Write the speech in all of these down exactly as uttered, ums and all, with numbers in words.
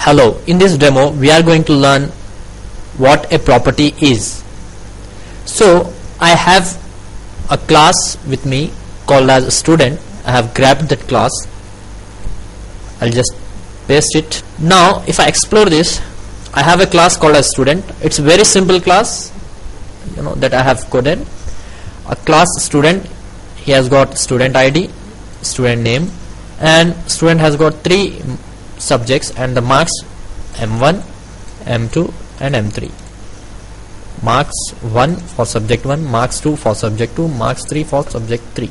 Hello, in this demo we are going to learn what a property is. So I have a class with me called as student. I have grabbed that class. I'll just paste it. Now if I explore this, I have a class called as student. It's a very simple class, you know, that I have coded. A class student, he has got student I D, student name, and student has got three subjects and the marks M one, M two and M three. Marks one for subject one, marks two for subject two, marks three for subject three.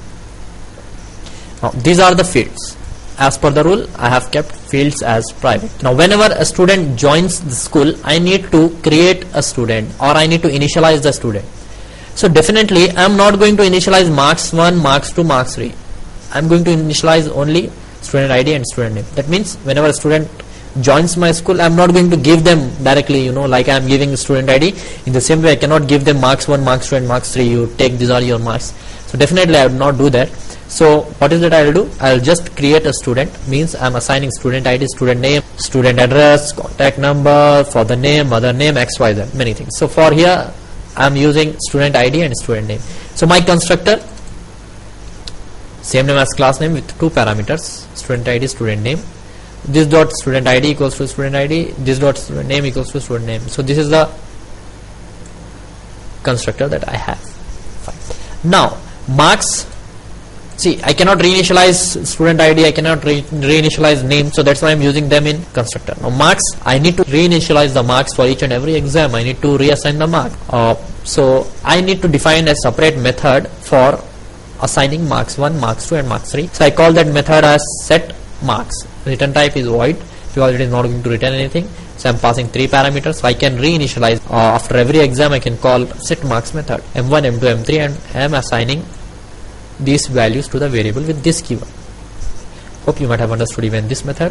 Now these are the fields. As per the rule, I have kept fields as private. Now whenever a student joins the school, I need to create a student or I need to initialize the student. So definitely I am not going to initialize marks one, marks two, marks three. I am going to initialize only student I D and student name. That means whenever a student joins my school, I am not going to give them directly, you know, like I am giving student I D. In the same way, I cannot give them marks one, marks two and marks three. You take, these are your marks. So definitely I would not do that. So what is that I will do? I will just create a student, means I am assigning student I D, student name, student address, contact number, for the name, mother name, X Y Z, many things. So for here I am using student I D and student name. So my constructor, same name as class name with two parameters, student I D, student name. This dot student I D equals to student I D, this dot student name equals to student name. So this is the constructor that I have. Fine. Now marks, see, I cannot reinitialize student I D, I cannot re reinitialize name, so that's why I'm using them in constructor. Now marks, I need to reinitialize the marks for each and every exam. I need to reassign the mark. Uh, so I need to define a separate method for assigning marks one, marks two and marks three. So I call that method as set marks. Return type is void because it is not going to return anything. So I'm passing three parameters. So I can reinitialize uh, after every exam. I can call set marks method M one, M two, M three, and I am assigning these values to the variable with this keyword. Hope you might have understood even this method.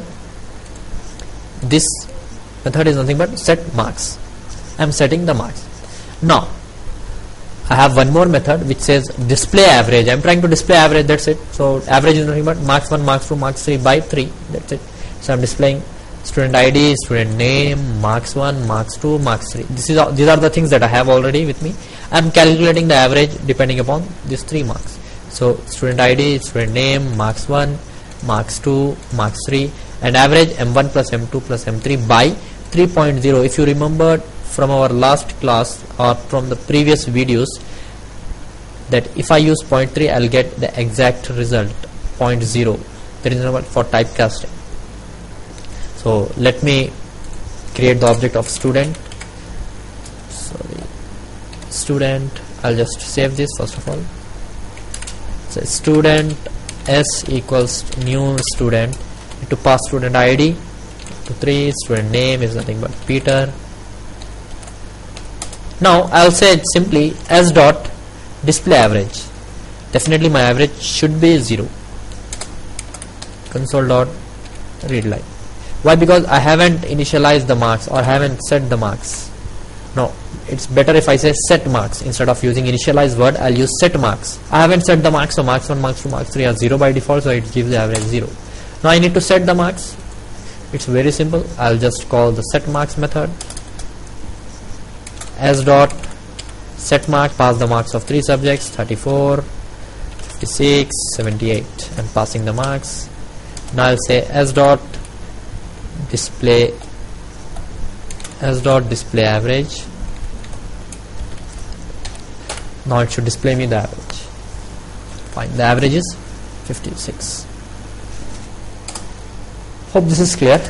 This method is nothing but set marks. I am setting the marks. Now I have one more method which says display average. I am trying to display average, that's it. So average is nothing but marks one, marks two, marks three by three, that's it. So I am displaying student I D, student name, marks one, marks two, marks three. This is all, these are the things that I have already with me. I am calculating the average depending upon these three marks. So student I D, student name, marks one, marks two, marks three, and average M one plus M two plus M three by three point zero. If you remember from our last class or from the previous videos, that if I use zero point three, I'll get the exact result zero point zero. That is number for typecasting. So let me create the object of student. Sorry, student. I'll just save this first of all. So student s equals new student. Need to pass student I D to three. Student name is nothing but Peter. Now I'll say it simply s dot display average. Definitely my average should be zero. Console dot read line. Why? Because I haven't initialized the marks or haven't set the marks. No, it's better if I say set marks instead of using initialize word. I'll use set marks. I haven't set the marks, so marks one, marks two, marks three are zero by default, so it gives the average zero. Now I need to set the marks. It's very simple. I'll just call the set marks method. S dot set mark, pass the marks of three subjects, thirty-four, fifty-six, seventy-eight, and passing the marks. Now I'll say s dot display s dot display average. Now it should display me the average. Fine, the average is fifty-six. Hope this is clear.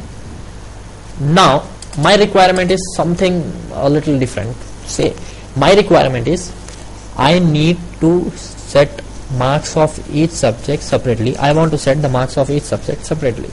Now my requirement is something a little different. Say my requirement is I need to set marks of each subject separately. I want to set the marks of each subject separately.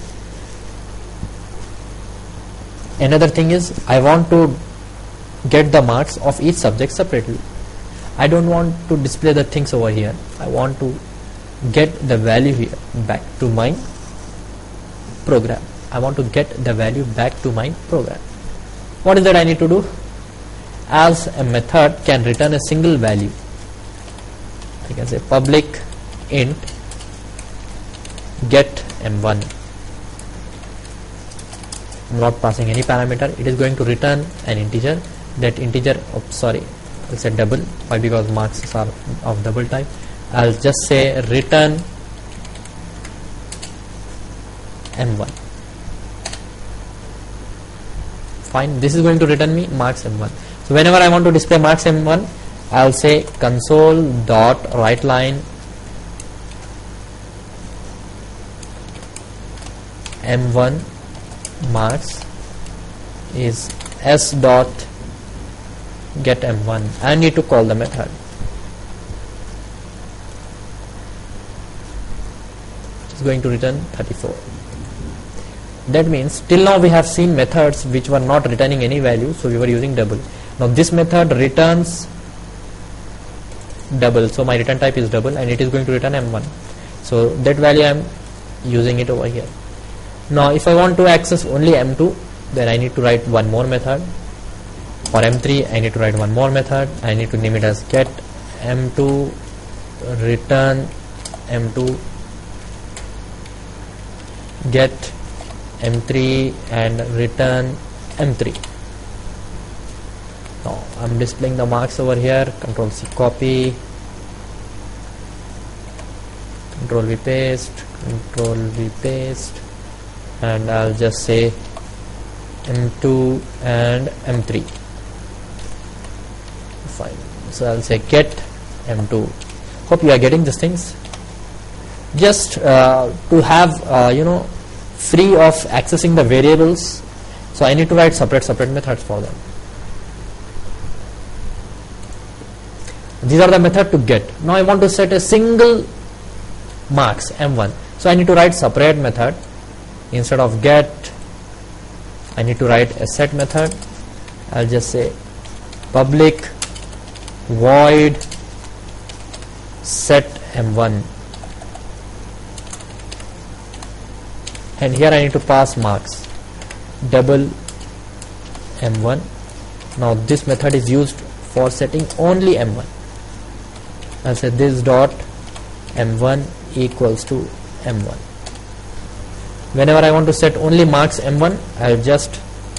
Another thing is I want to get the marks of each subject separately. I don't want to display the things over here. I want to get the value here back to my program. I want to get the value back to my program. What is that I need to do? As a method can return a single value, I can say public int get m one not passing any parameter. It is going to return an integer. That integer, oh, sorry, I'll say double. Why? Because marks are of double type. I'll just say return M one. Fine, this is going to return me marks M one. So whenever I want to display marks M one, I'll say console dot write line M one marks is s dot get M one. I need to call the method. It's going to return thirty-four. That means till now we have seen methods which were not returning any value, so we were using double. Now this method returns double, so my return type is double and it is going to return M one. So that value I am using it over here. Now if I want to access only M two, then I need to write one more method. For M three I need to write one more method. I need to name it as get M two return M two, get M three and return M three. Now I'm displaying the marks over here. Control C copy, Control V paste, Control V paste, and I'll just say M two and M three. Fine. So I'll say get M two. Hope you are getting these things. Just uh, to have uh, you know free of accessing the variables, so I need to write separate separate methods for them. These are the method to get. Now I want to set a single marks M one, so I need to write separate method. Instead of get, I need to write a set method. I'll just say public void set M one, and here I need to pass marks double M one. Now this method is used for setting only M one. I'll say this dot M one equals to M one. Whenever I want to set only marks M one, I'll just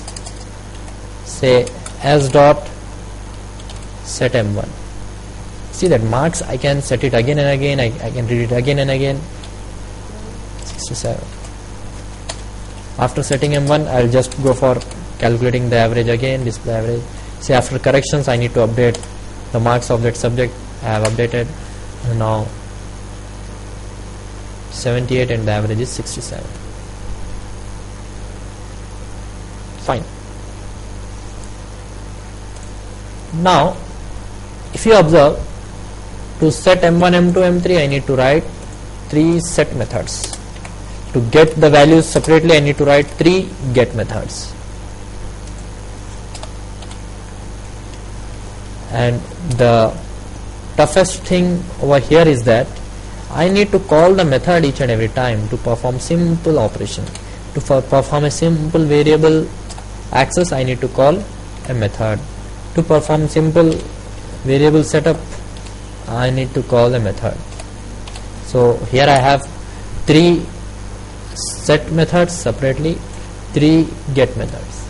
say s dot set M one. See that marks, I can set it again and again, I, I can read it again and again. sixty-seven. After setting M one, I'll just go for calculating the average again, display average. See, after corrections I need to update the marks of that subject. I have updated, and now seventy-eight and the average is sixty-seven. Fine. Now if you observe, to set M one, M two, M three I need to write three set methods. To get the values separately I need to write three get methods. And the toughest thing over here is that I need to call the method each and every time to perform simple operation. To perform a simple variable access I need to call a method. To perform simple variable setup I need to call a method. So here I have three set methods separately, three get methods,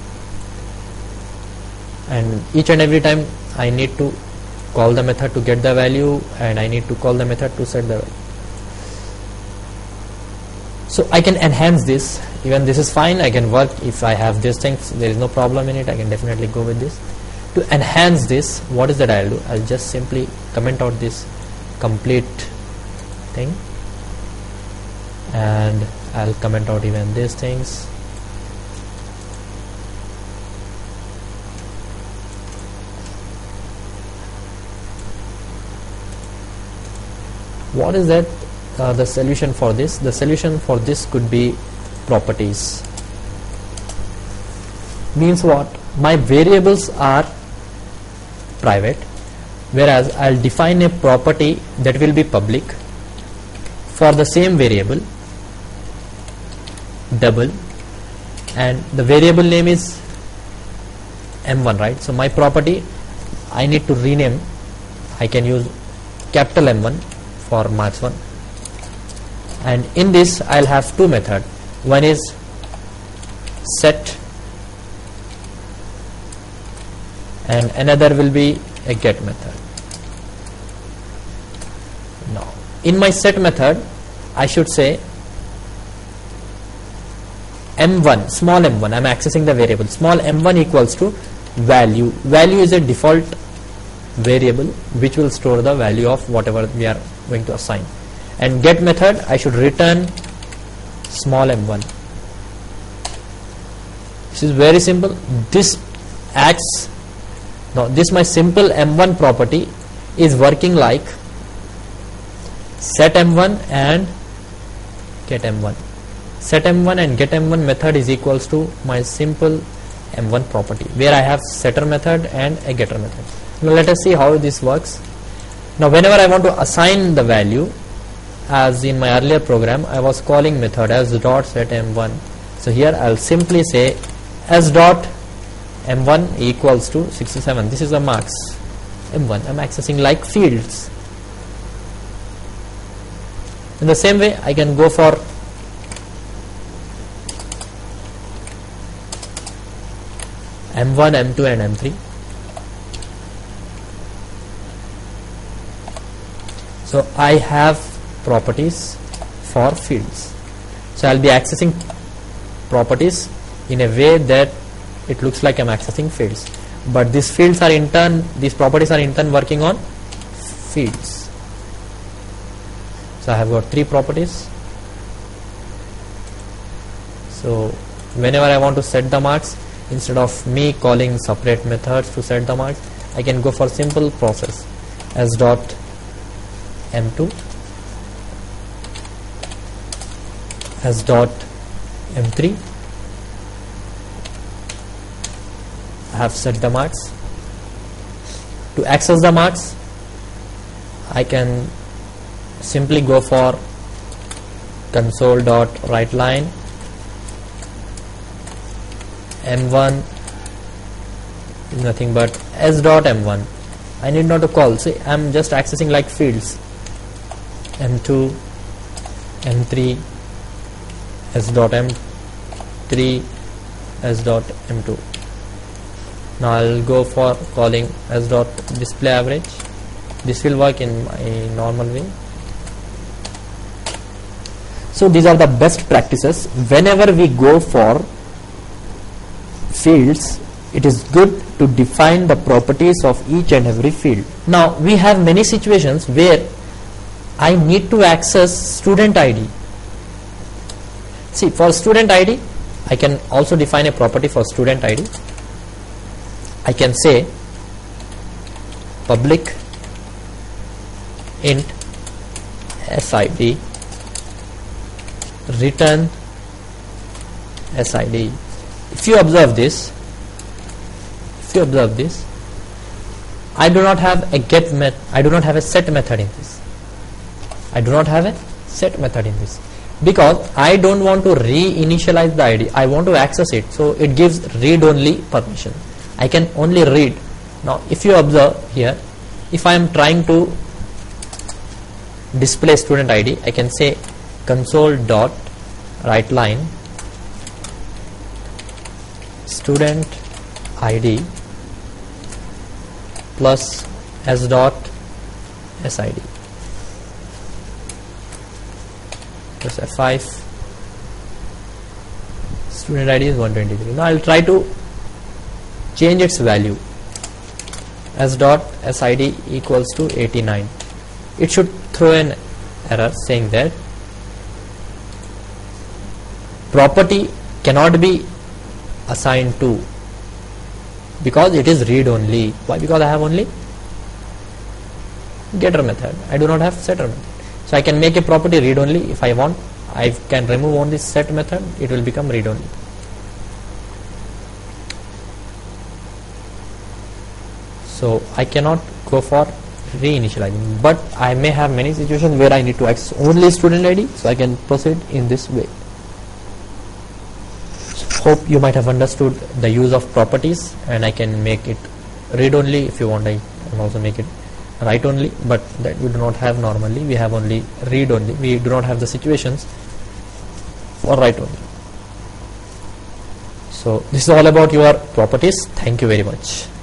and each and every time I need to call the method to get the value, and I need to call the method to set the value. So I can enhance this. Even this is fine, I can work if I have these things, there is no problem in it, I can definitely go with this. To enhance this, what is that I'll do? I'll just simply comment out this complete thing, and I'll comment out even these things. What is that? Uh, the solution for this? The solution for this could be properties. Means what? My variables are private, whereas I'll define a property that will be public for the same variable, double, and the variable name is M one, right? So my property I need to rename. I can use capital M one for marks one, and in this I'll have two methods. One is set and another will be a get method. Now in my set method I should say m one, small m one, I am accessing the variable small m one equals to value. Value is a default variable which will store the value of whatever we are going to assign, and get method I should return small m one. This is very simple. This acts now, this my simple m one property is working like set m one and get m one. Set m one and get m one method is equals to my simple m one property where I have setter method and a getter method. Now let us see how this works. Now whenever I want to assign the value, as in my earlier program I was calling method as dot set m one. So here I will simply say s dot m one equals to sixty-seven. This is the marks m one. I am accessing like fields. In the same way I can go for m one, m two and m three. So I have properties for fields. So I'll be accessing properties in a way that it looks like I'm accessing fields, but these fields are in turn, these properties are in turn working on fields. So I have got three properties. So whenever I want to set the marks, instead of me calling separate methods to set the marks, I can go for simple process as dot m two, as dot m three. I have set the marks. To access the marks I can simply go for console dot write line m one is nothing but s dot m one. I need not to call. See, I am just accessing like fields m two, m three, s dot m three, s dot m two. Now I'll go for calling s dot display average. This will work in my normal way. So these are the best practices. Whenever we go for fields, it is good to define the properties of each and every field. Now we have many situations where I need to access student I D. See, for student I D I can also define a property for student I D. I can say public int sid return sid. If you observe this, if you observe this, I do not have a get met, I do not have a set method in this. I do not have a set method in this because I don't want to re-initialize the I D. I want to access it, so it gives read-only permission. I can only read. Now if you observe here, if I am trying to display student I D, I can say console dot write line student I D plus s dot sid plus f five. Student I D is one twenty-three. Now I will try to change its value. S dot sid equals to eighty-nine. It should throw an error saying that property cannot be assigned to because it is read only. Why? Because I have only getter method. I do not have setter method. So I can make a property read only. If I want, I can remove only set method. It will become read only. So I cannot go for reinitializing, but I may have many situations where I need to access only student I D, so I can proceed in this way. So hope you might have understood the use of properties, and I can make it read only. If you want, I can also make it write only, but that we do not have normally. We have only read only. We do not have the situations for write only. So this is all about your properties. Thank you very much.